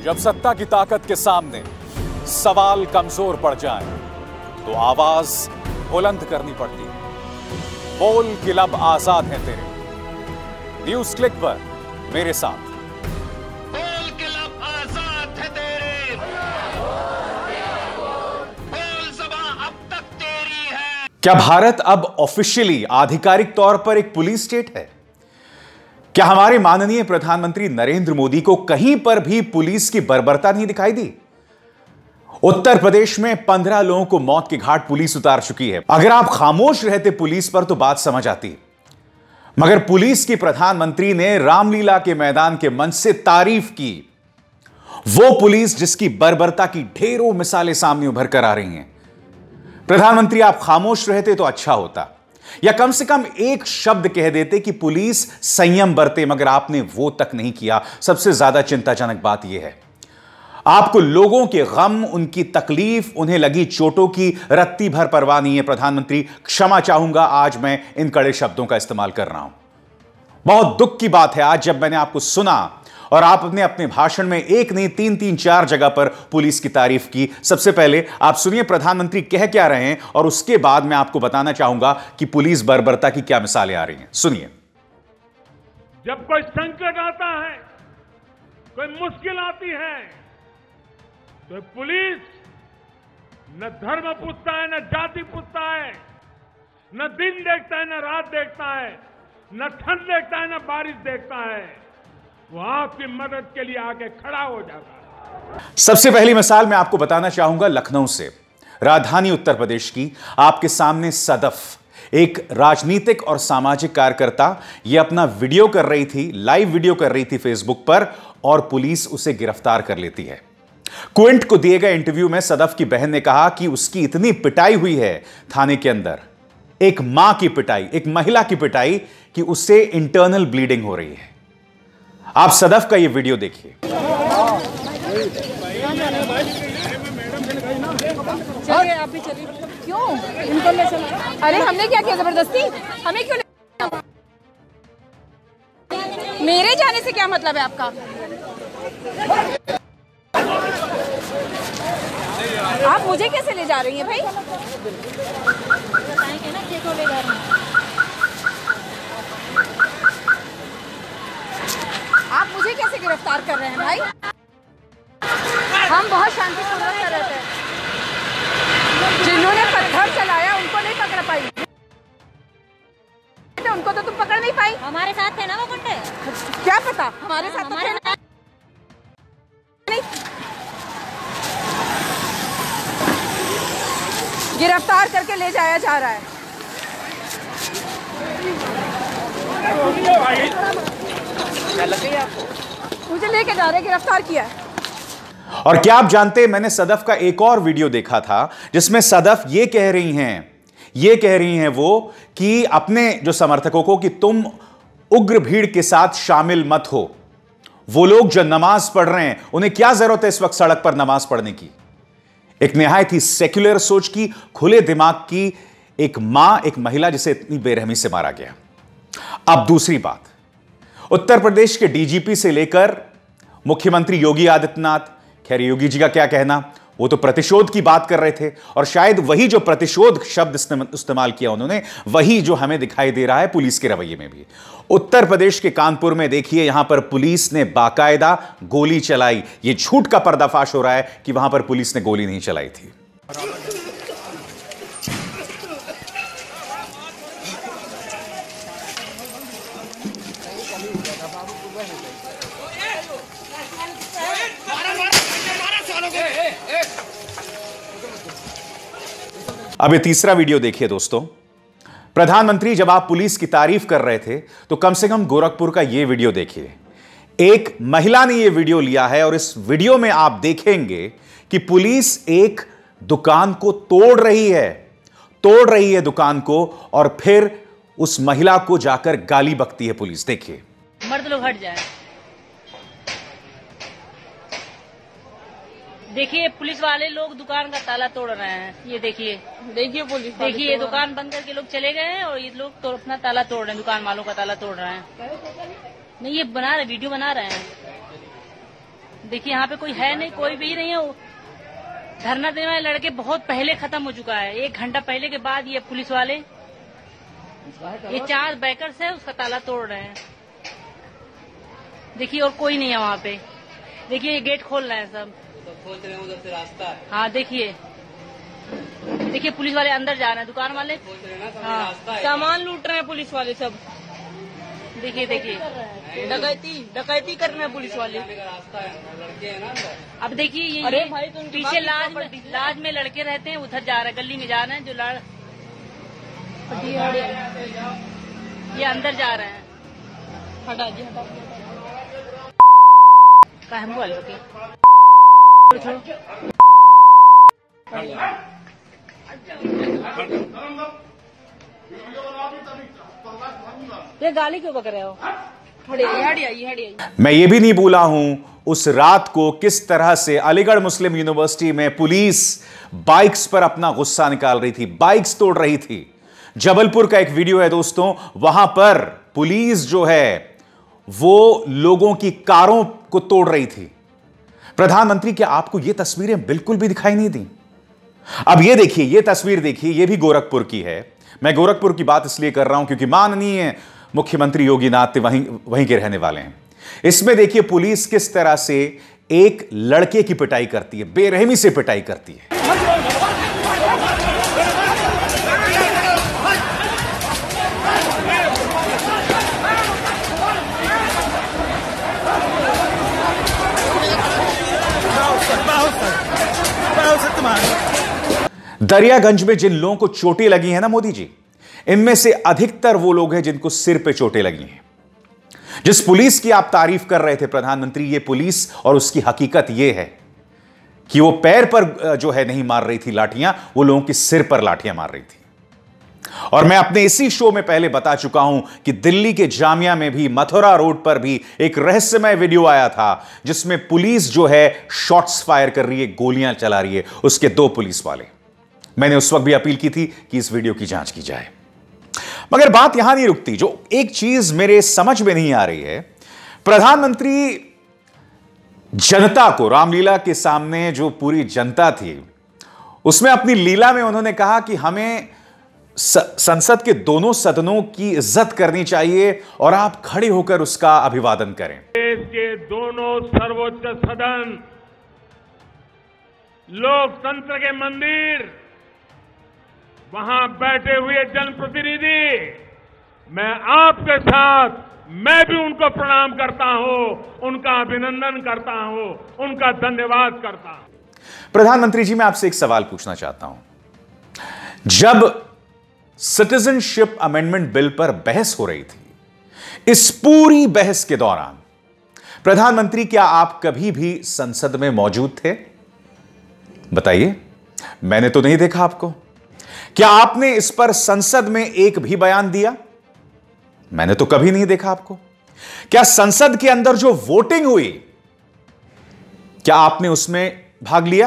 जब सत्ता की ताकत के सामने सवाल कमजोर पड़ जाए तो आवाज बुलंद करनी पड़ती है। बोल कि लब आजाद है तेरे। न्यूज क्लिक पर मेरे साथ। बोल के लब आजाद है तेरे, बोल ज़बां अब तक तेरी है। क्या भारत अब ऑफिशियली आधिकारिक तौर पर एक पुलिस स्टेट है? क्या हमारे माननीय प्रधानमंत्री नरेंद्र मोदी को कहीं पर भी पुलिस की बर्बरता नहीं दिखाई दी? उत्तर प्रदेश में 15 लोगों को मौत के घाट पुलिस उतार चुकी है। अगर आप खामोश रहते पुलिस पर तो बात समझ आती, मगर पुलिस की प्रधानमंत्री ने रामलीला के मैदान के मंच से तारीफ की। वो पुलिस जिसकी बर्बरता की ढेरों मिसालें सामने उभर कर आ रही हैं। प्रधानमंत्री, आप खामोश रहते तो अच्छा होता, या कम से कम एक शब्द कह देते कि पुलिस संयम बरते, मगर आपने वो तक नहीं किया। सबसे ज्यादा चिंताजनक बात यह है, आपको लोगों के गम, उनकी तकलीफ, उन्हें लगी चोटों की रत्ती भर परवाह नहीं है। प्रधानमंत्री, क्षमा चाहूंगा, आज मैं इन कड़े शब्दों का इस्तेमाल कर रहा हूं। बहुत दुख की बात है, आज जब मैंने आपको सुना और आपने अपने भाषण में एक नहीं 3-4 जगह पर पुलिस की तारीफ की। सबसे पहले आप सुनिए प्रधानमंत्री कह क्या रहे हैं, और उसके बाद मैं आपको बताना चाहूंगा कि पुलिस बर्बरता की क्या मिसालें आ रही हैं। सुनिए। जब कोई संकट आता है, कोई मुश्किल आती है, तो पुलिस न धर्म पूछता है, न जाति पूछता है, न दिन देखता है, न रात देखता है, न ठंड देखता है, न बारिश देखता है। वो आपकी मदद के लिए आके खड़ा हो जाता है। सबसे पहली मिसाल मैं आपको बताना चाहूंगा लखनऊ से, राजधानी उत्तर प्रदेश की। आपके सामने सदफ, एक राजनीतिक और सामाजिक कार्यकर्ता, ये अपना वीडियो कर रही थी, लाइव वीडियो कर रही थी फेसबुक पर, और पुलिस उसे गिरफ्तार कर लेती है। क्विंट को दिए गए इंटरव्यू में सदफ की बहन ने कहा कि उसकी इतनी पिटाई हुई है थाने के अंदर, एक मां की पिटाई, एक महिला की पिटाई, कि उससे इंटरनल ब्लीडिंग हो रही है। आप सदफ का यह वीडियो देखिए। चलिए आप भी चलिए। क्यों इनको ले चलो? अरे हमने क्या किया जबरदस्ती? हमें क्यों ले? मेरे जाने से क्या मतलब है आपका? आप मुझे कैसे ले जा रही हैं भाई? आप मुझे कैसे गिरफ्तार कर रहे हैं भाई? हम बहुत शांतिपूर्वक कर रहे थे। जिन्होंने पत्थर चलाया उनको नहीं पकड़ पाई, उनको तो तुम पकड़ नहीं पाई। हमारे साथ थे ना वो गुंडे। क्या पता हमारे साथ तो थे ना? नहीं। गिरफ्तार करके ले जाया जा रहा है। मुझे लेके जा रहे, गिरफ्तार किया है। और क्या आप जानते हैं, मैंने सदफ का एक और वीडियो देखा था जिसमें सदफ ये कह रही हैं वो कि अपने जो समर्थकों को कि तुम उग्र भीड़ के साथ शामिल मत हो। वो लोग जो नमाज पढ़ रहे हैं, उन्हें क्या जरूरत है इस वक्त सड़क पर नमाज पढ़ने की? एक निहायत ही सेक्युलर सोच की, खुले दिमाग की एक मां, एक महिला जिसे इतनी बेरहमी से मारा गया। अब दूसरी बात, उत्तर प्रदेश के डीजीपी से लेकर मुख्यमंत्री योगी आदित्यनाथ, खैर योगी जी का क्या कहना, वो तो प्रतिशोध की बात कर रहे थे, और शायद वही जो प्रतिशोध शब्द इस्तेमाल किया उन्होंने, वही जो हमें दिखाई दे रहा है पुलिस के रवैये में भी। उत्तर प्रदेश के कानपुर में देखिए, यहां पर पुलिस ने बाकायदा गोली चलाई। यह झूठ का पर्दाफाश हो रहा है कि वहां पर पुलिस ने गोली नहीं चलाई थी। अब ये तीसरा वीडियो देखिए दोस्तों। प्रधानमंत्री, जब आप पुलिस की तारीफ कर रहे थे तो कम से कम गोरखपुर का यह वीडियो देखिए। एक महिला ने यह वीडियो लिया है, और इस वीडियो में आप देखेंगे कि पुलिस एक दुकान को तोड़ रही है दुकान को, और फिर उस महिला को जाकर गाली बकती है पुलिस। देखिए। मर्द लोग हट जाए। देखिए पुलिस वाले लोग दुकान का ताला तोड़ रहे हैं। ये देखिए पुलिस, देखिए ये दुकान बंद करके लोग चले गए हैं, और ये लोग तो अपना ताला तोड़ रहे हैं, दुकान वालों का ताला तोड़ रहे हैं। नहीं, ये बना रहे, वीडियो बना रहे हैं। देखिए यहाँ पे कोई है नहीं, कोई भी नहीं है। धरना देने वाले लड़के बहुत पहले खत्म हो चुका है, 1 घंटा पहले के बाद ये पुलिस वाले, ये 4 बैकर्स है, उसका ताला तोड़ रहे हैं। देखिए और कोई नहीं है वहाँ पे। देखिए ये गेट खोल रहे हैं सब, खोल रहे हैं उधर से रास्ता। हाँ देखिए पुलिस वाले अंदर जा रहे हैं, दुकान वाले हाँ सामान लूट रहे हैं पुलिस वाले सब। देखिए डकैती कर रहे हैं पुलिस वाले। अब देखिए ये पीछे लाज में लड़के रहते हैं, उधर जा रहे हैं, गली में जा रहे हैं, जो ये अंदर जा रहे हैं। हटा हमको ये गाली क्यों बक रहे हो? मैं ये भी नहीं भूला हूं उस रात को किस तरह से अलीगढ़ मुस्लिम यूनिवर्सिटी में पुलिस बाइक्स पर अपना गुस्सा निकाल रही थी, बाइक्स तोड़ रही थी। जबलपुर का एक वीडियो है दोस्तों, वहां पर पुलिस जो है वो लोगों की कारों को तोड़ रही थी। प्रधानमंत्री, क्या आपको ये तस्वीरें बिल्कुल भी दिखाई नहीं दी? अब ये देखिए, ये तस्वीर देखिए, ये भी गोरखपुर की है। मैं गोरखपुर की बात इसलिए कर रहा हूं क्योंकि माननीय मुख्यमंत्री योगी नाथ वहीं के रहने वाले हैं। इसमें देखिए पुलिस किस तरह से एक लड़के की पिटाई करती है, बेरहमी से पिटाई करती है। दरियागंज में जिन लोगों को चोटें लगी हैं ना मोदी जी, इनमें से अधिकतर वो लोग हैं जिनको सिर पे चोटें लगी हैं। जिस पुलिस की आप तारीफ कर रहे थे प्रधानमंत्री, ये पुलिस और उसकी हकीकत ये है कि वो पैर पर जो है नहीं मार रही थी लाठियां, वो लोगों के सिर पर लाठियां मार रही थी। और मैं अपने इसी शो में पहले बता चुका हूं कि दिल्ली के जामिया में भी, मथुरा रोड पर भी एक रहस्यमय वीडियो आया था जिसमें पुलिस जो है शॉट्स फायर कर रही है, गोलियां चला रही है, उसके 2 पुलिस वाले। मैंने उस वक्त भी अपील की थी कि इस वीडियो की जांच की जाए, मगर बात यहां नहीं रुकती। जो एक चीज मेरे समझ में नहीं आ रही है, प्रधानमंत्री जनता को, रामलीला के सामने जो पूरी जनता थी, उसमें अपनी लीला में उन्होंने कहा कि हमें संसद के दोनों सदनों की इज्जत करनी चाहिए और आप खड़े होकर उसका अभिवादन करें। देश के दोनों सर्वोच्च सदन, लोकतंत्र के मंदिर, वहां बैठे हुए जनप्रतिनिधि, मैं आपके साथ, मैं भी उनको प्रणाम करता हूं, उनका अभिनंदन करता हूं, उनका धन्यवाद करता हूं। प्रधानमंत्री जी, मैं आपसे एक सवाल पूछना चाहता हूं। जब सिटीजनशिप अमेंडमेंट बिल पर बहस हो रही थी, इस पूरी बहस के दौरान प्रधानमंत्री, क्या आप कभी भी संसद में मौजूद थे? बताइए, मैंने तो नहीं देखा आपको। क्या आपने इस पर संसद में एक भी बयान दिया? मैंने तो कभी नहीं देखा आपको। क्या संसद के अंदर जो वोटिंग हुई, क्या आपने उसमें भाग लिया?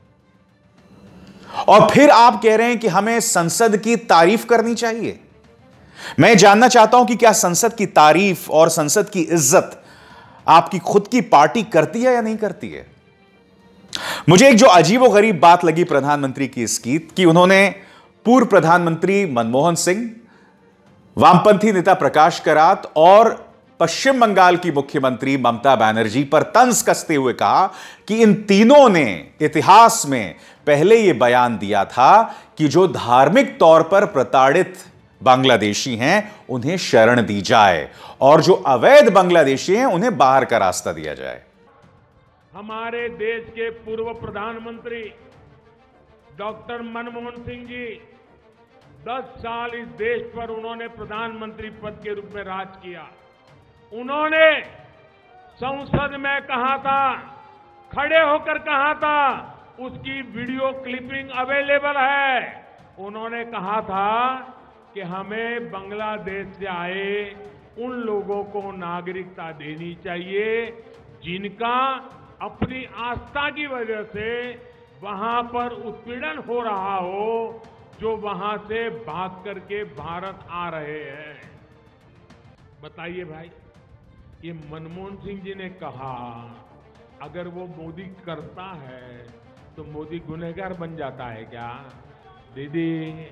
और फिर आप कह रहे हैं कि हमें संसद की तारीफ करनी चाहिए। मैं जानना चाहता हूं कि क्या संसद की तारीफ और संसद की इज्जत आपकी खुद की पार्टी करती है या नहीं करती है? मुझे एक जो अजीबोगरीब बात लगी प्रधानमंत्री की इसकी, कि उन्होंने पूर्व प्रधानमंत्री मनमोहन सिंह, वामपंथी नेता प्रकाश करात और पश्चिम बंगाल की मुख्यमंत्री ममता बनर्जी पर तंज कसते हुए कहा कि इन तीनों ने इतिहास में पहले यह बयान दिया था कि जो धार्मिक तौर पर प्रताड़ित बांग्लादेशी हैं उन्हें शरण दी जाए और जो अवैध बांग्लादेशी हैं उन्हें बाहर का रास्ता दिया जाए। हमारे देश के पूर्व प्रधानमंत्री डॉक्टर मनमोहन सिंह जी, 10 साल इस देश पर उन्होंने प्रधानमंत्री पद के रूप में राज किया। उन्होंने संसद में कहा था, खड़े होकर कहा था, उसकी वीडियो क्लिपिंग अवेलेबल है। उन्होंने कहा था कि हमें बांग्लादेश से आए उन लोगों को नागरिकता देनी चाहिए जिनका अपनी आस्था की वजह से वहां पर उत्पीड़न हो रहा हो, जो वहां से भाग करके भारत आ रहे हैं। बताइए भाई, ये मनमोहन सिंह जी ने कहा अगर वो मोदी करता है तो मोदी गुनहगार बन जाता है क्या? दीदी,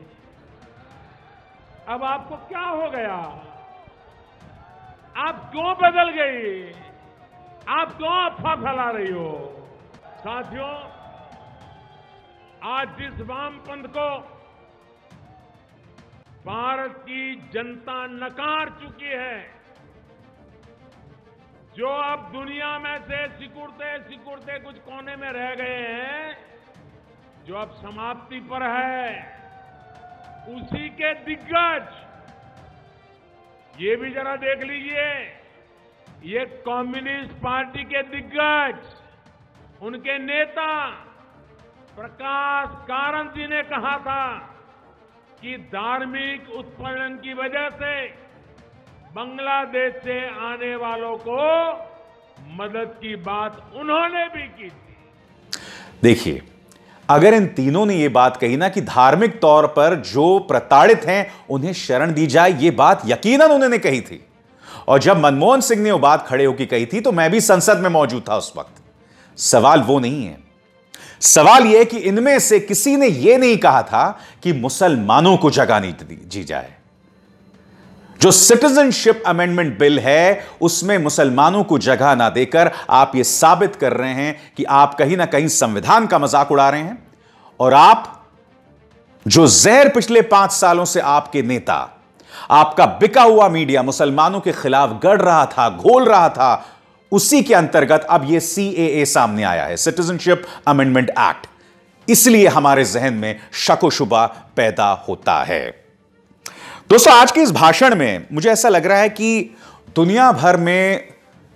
अब आपको क्या हो गया? आप क्यों बदल गई? आप क्यों अफवाह फैला रही हो? साथियों, आज जिस वामपंथ को भारत की जनता नकार चुकी है, जो अब दुनिया में से सिकुड़ते सिकुड़ते कुछ कोने में रह गए हैं, जो अब समाप्ति पर है, उसी के दिग्गज, ये भी जरा देख लीजिए, ये कम्युनिस्ट पार्टी के दिग्गज, उनके नेता प्रकाश कारंत जी ने कहा था कि धार्मिक उत्पीड़न की वजह से बांग्लादेश से आने वालों को मदद की बात उन्होंने भी की थी। देखिए, अगर इन तीनों ने यह बात कही ना कि धार्मिक तौर पर जो प्रताड़ित हैं उन्हें शरण दी जाए, यह बात यकीनन उन्होंने कही थी। और जब मनमोहन सिंह ने वो बात खड़े होकर कही थी तो मैं भी संसद में मौजूद था उस वक्त। सवाल वो नहीं है, सवाल यह कि इनमें से किसी ने यह नहीं कहा था कि मुसलमानों को जगह नहीं दी जाए। जो सिटीजनशिप अमेंडमेंट बिल है उसमें मुसलमानों को जगह ना देकर आप यह साबित कर रहे हैं कि आप कहीं ना कहीं संविधान का मजाक उड़ा रहे हैं। और आप जो जहर पिछले 5 सालों से आपके नेता, आपका बिका हुआ मीडिया मुसलमानों के खिलाफ गढ़ रहा था, घोल रहा था, उसी के अंतर्गत अब यह CAA सामने आया है, सिटीजनशिप अमेंडमेंट एक्ट। इसलिए हमारे जहन में शक व शुबा पैदा होता है। दोस्तों, आज के इस भाषण में मुझे ऐसा लग रहा है कि दुनिया भर में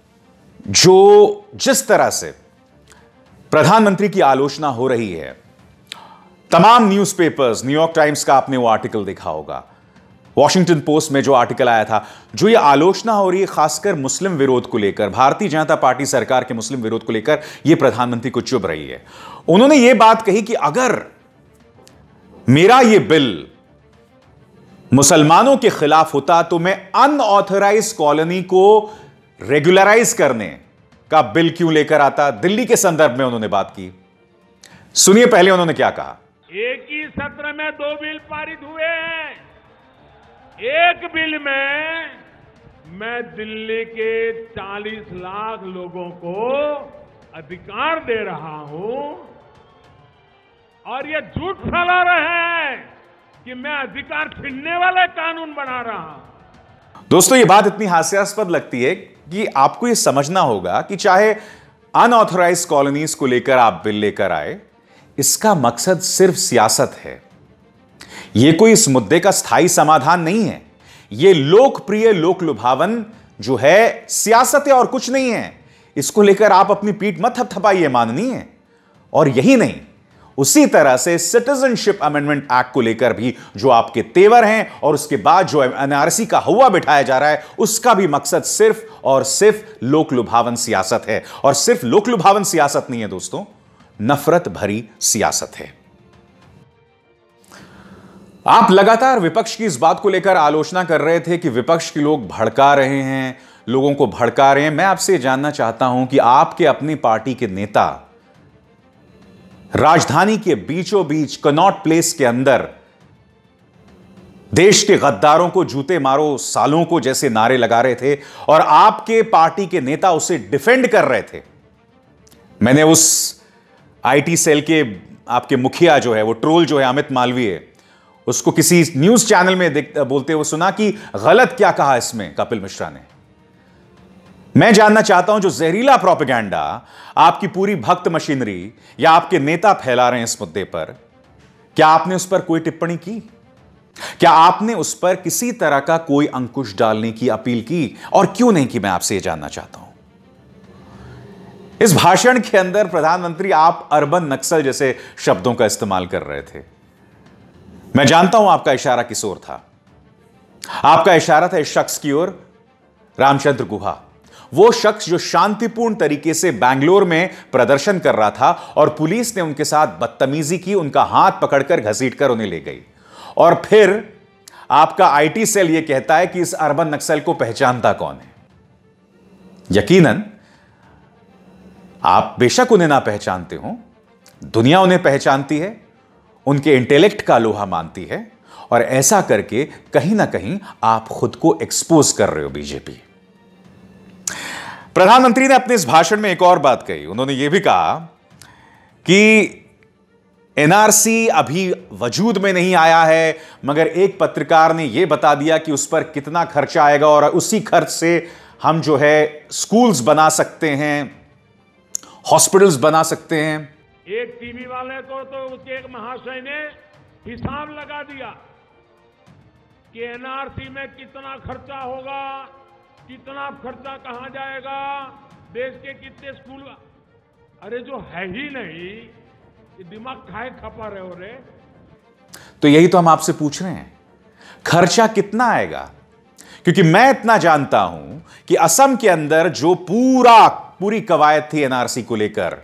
जिस तरह से प्रधानमंत्री की आलोचना हो रही है, तमाम न्यूज़पेपर्स, न्यूयॉर्क टाइम्स का आपने वो आर्टिकल देखा होगा, वॉशिंगटन पोस्ट में जो आर्टिकल आया था, जो ये आलोचना हो रही है खासकर मुस्लिम विरोध को लेकर, भारतीय जनता पार्टी सरकार के मुस्लिम विरोध को लेकर, ये प्रधानमंत्री को चुभ रही है। उन्होंने ये बात कही कि अगर मेरा ये बिल मुसलमानों के खिलाफ होता तो मैं अनऑथराइज्ड कॉलोनी को रेगुलराइज करने का बिल क्यों लेकर आता। दिल्ली के संदर्भ में उन्होंने बात की। सुनिए पहले उन्होंने क्या कहा। एक ही सत्र में 2 बिल पारित हुए हैं। एक बिल में मैं दिल्ली के 40 लाख लोगों को अधिकार दे रहा हूं और ये झूठ फैला रहे हैं कि मैं अधिकार छीनने वाले कानून बना रहा हूं। दोस्तों, ये बात इतनी हास्यास्पद लगती है कि आपको ये समझना होगा कि चाहे अनऑथराइज्ड कॉलोनीज को लेकर आप बिल लेकर आए, इसका मकसद सिर्फ सियासत है। यह कोई इस मुद्दे का स्थायी समाधान नहीं है। यह लोकप्रिय, लोक लुभावन जो है सियासत है और कुछ नहीं है। इसको लेकर आप अपनी पीठ मत थपथपाइए माननीय। और यही नहीं, उसी तरह से सिटीजनशिप अमेंडमेंट एक्ट को लेकर भी जो आपके तेवर हैं और उसके बाद जो NRC का हवा बिठाया जा रहा है, उसका भी मकसद सिर्फ और सिर्फ लोक लुभावन सियासत है। और सिर्फ लोक लुभावन सियासत नहीं है दोस्तों, नफरत भरी सियासत है। आप लगातार विपक्ष की इस बात को लेकर आलोचना कर रहे थे कि विपक्ष के लोग भड़का रहे हैं, लोगों को भड़का रहे हैं। मैं आपसे जानना चाहता हूं कि आपके अपनी पार्टी के नेता राजधानी के बीचों बीच कनॉट प्लेस के अंदर देश के गद्दारों को जूते मारो सालों को जैसे नारे लगा रहे थे और आपके पार्टी के नेता उसे डिफेंड कर रहे थे। मैंने उस IT सेल के आपके मुखिया जो है, वो ट्रोल जो है अमित मालवीय, उसको किसी न्यूज चैनल में बोलते हुए सुना कि गलत क्या कहा इसमें कपिल मिश्रा ने। मैं जानना चाहता हूं जो जहरीला प्रोपेगेंडा आपकी पूरी भक्त मशीनरी या आपके नेता फैला रहे हैं इस मुद्दे पर, क्या आपने उस पर कोई टिप्पणी की? क्या आपने उस पर किसी तरह का कोई अंकुश डालने की अपील की? और क्यों नहीं की, मैं आपसे यह जानना चाहता हूं। इस भाषण के अंदर प्रधानमंत्री आप अर्बन नक्सल जैसे शब्दों का इस्तेमाल कर रहे थे। मैं जानता हूं आपका इशारा किस ओर था। आपका इशारा था इस शख्स की ओर, रामचंद्र गुहा, वो शख्स जो शांतिपूर्ण तरीके से बैंगलोर में प्रदर्शन कर रहा था और पुलिस ने उनके साथ बदतमीजी की, उनका हाथ पकड़कर घसीटकर उन्हें ले गई। और फिर आपका IT सेल यह कहता है कि इस अर्बन नक्सल को पहचानता कौन है। यकीनन आप बेशक उन्हें ना पहचानते हो, दुनिया उन्हें पहचानती है, उनके इंटेलेक्ट का लोहा मानती है, और ऐसा करके कहीं ना कहीं आप खुद को एक्सपोज कर रहे हो बीजेपी। प्रधानमंत्री ने अपने इस भाषण में एक और बात कही। उन्होंने यह भी कहा कि एनआरसी अभी वजूद में नहीं आया है, मगर एक पत्रकार ने यह बता दिया कि उस पर कितना खर्चा आएगा और उसी खर्च से हम जो है स्कूल्स बना सकते हैं, हॉस्पिटल्स बना सकते हैं। एक टीवी वाले को तो उसके एक महाशय ने हिसाब लगा दिया कि एनआरसी में कितना खर्चा होगा, कितना खर्चा कहां जाएगा, देश के कितने स्कूल। अरे जो है ही नहीं, ये दिमाग खाए खपा रहे हो रे। तो यही तो हम आपसे पूछ रहे हैं, खर्चा कितना आएगा? क्योंकि मैं इतना जानता हूं कि असम के अंदर जो पूरी कवायद थी एनआरसी को लेकर,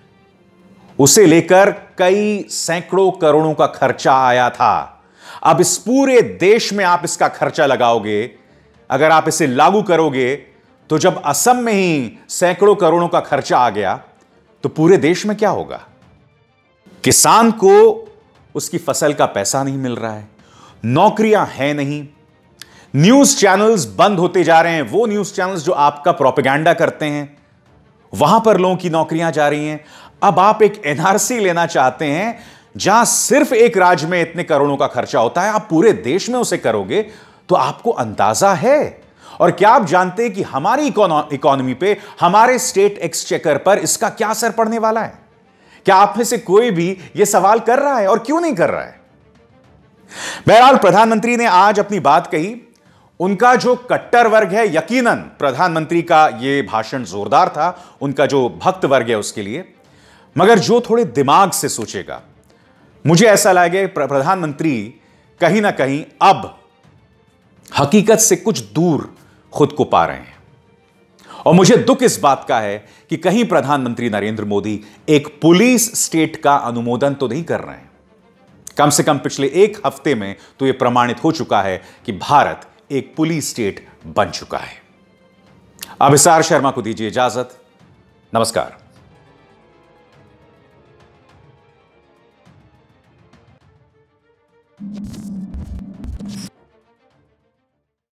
उसे लेकर कई सैकड़ों करोड़ों का खर्चा आया था। अब इस पूरे देश में आप इसका खर्चा लगाओगे, अगर आप इसे लागू करोगे, तो जब असम में ही सैकड़ों करोड़ों का खर्चा आ गया तो पूरे देश में क्या होगा? किसान को उसकी फसल का पैसा नहीं मिल रहा है, नौकरियां हैं नहीं, न्यूज चैनल्स बंद होते जा रहे हैं। वो न्यूज चैनल्स जो आपका प्रोपेगेंडा करते हैं, वहां पर लोगों की नौकरियां जा रही हैं। अब आप एक एनआरसी लेना चाहते हैं जहां सिर्फ एक राज्य में इतने करोड़ों का खर्चा होता है, आप पूरे देश में उसे करोगे तो आपको अंदाजा है? और क्या आप जानते हैं कि हमारी इकोनॉमी पे, हमारे स्टेट एक्सचेकर पर इसका क्या असर पड़ने वाला है? क्या आप में से कोई भी यह सवाल कर रहा है? और क्यों नहीं कर रहा है? बहरहाल प्रधानमंत्री ने आज अपनी बात कही। उनका जो कट्टर वर्ग है, यकीनन प्रधानमंत्री का यह भाषण जोरदार था, उनका जो भक्त वर्ग है उसके लिए, मगर जो थोड़े दिमाग से सोचेगा, मुझे ऐसा लगे प्रधानमंत्री कहीं ना कहीं अब हकीकत से कुछ दूर खुद को पा रहे हैं। और मुझे दुख इस बात का है कि कहीं प्रधानमंत्री नरेंद्र मोदी एक पुलिस स्टेट का अनुमोदन तो नहीं कर रहे हैं। कम से कम पिछले एक हफ्ते में तो यह प्रमाणित हो चुका है कि भारत एक पुलिस स्टेट बन चुका है। अभिसार शर्मा को दीजिए इजाजत। नमस्कार।